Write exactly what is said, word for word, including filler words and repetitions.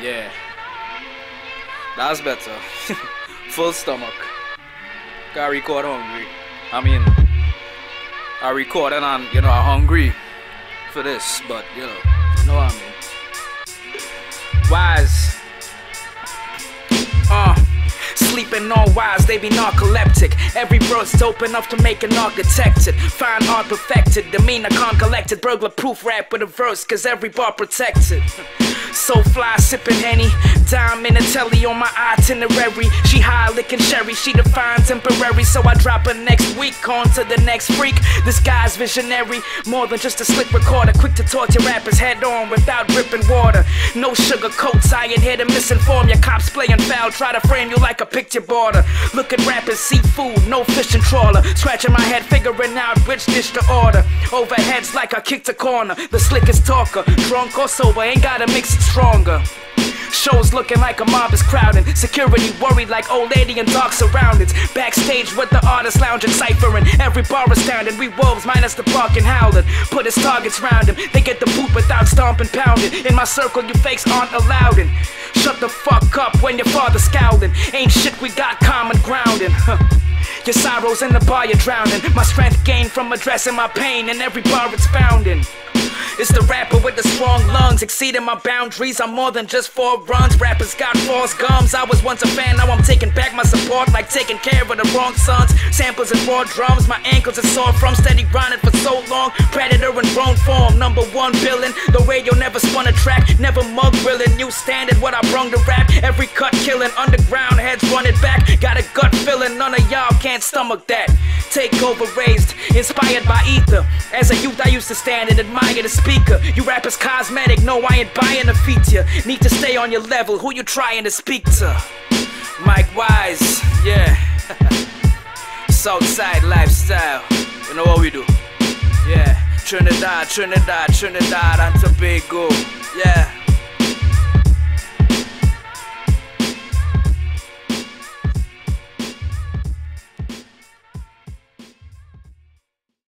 Yeah, that's better. Full stomach. I record hungry. I mean, I record and I'm, you know, I'm hungry for this, but you know, you know what I mean. Wise. Uh. Sleeping on wise, they be narcoleptic. Every verse dope enough to make an art detected. Fine art perfected, demeanor con collected. Burglar proof rap with a verse, cause every bar protected. So fly, sipping Henny. Dime in a telly on my itinerary. She high, licking cherry, she define temporary. So I drop her next week, on to the next freak. This guy's visionary, more than just a slick recorder. Quick to torture rappers head on without dripping water. No sugar coats, I ain't here to misinform you. Cops playing foul, try to frame you like a picture border. Look at rappers, seafood, no fishing trawler. Scratching my head, figuring out which dish to order. Overheads like I kicked a corner. The slickest talker, drunk or sober, ain't gotta mix it stronger. Shows looking like a mob is crowding. Security worried like old lady in dark surroundings. Backstage with the artists lounging, ciphering. Every bar astounding. We wolves minus the barking howling. Put his targets round him. They get the boot without stomping, pounding. In my circle you fakes aren't allowed in. Shut the fuck up when your father's scowling. Ain't shit, we got common grounding. Huh. Your sorrows in the bar you're drowning. My strength gained from addressing my pain in every bar it's found in. It's the rapper with the strong lungs, exceeding my boundaries. I'm more than just four runs. Rappers got false gums. I was once a fan, now I'm taking back my support, like taking care of the wrong sons. Samples and raw drums, my ankles are sore from steady grinding for so long. Predator in grown form, number one billing. The radio never spun a track, never mug grilling. New standard, what I brung to rap. Every cut killing, underground heads running back. Got a gut feeling, none of y'all can't stomach that. Takeover raised, inspired by ether. As a youth I used to stand and admire the speaker. You rappers cosmetic, no I ain't buying a feature. Need to stay on your level, who you trying to speak to? Mike Wise, yeah. Southside lifestyle, you know what we do? Yeah, Trinidad, Trinidad, Trinidad and Tobago, yeah.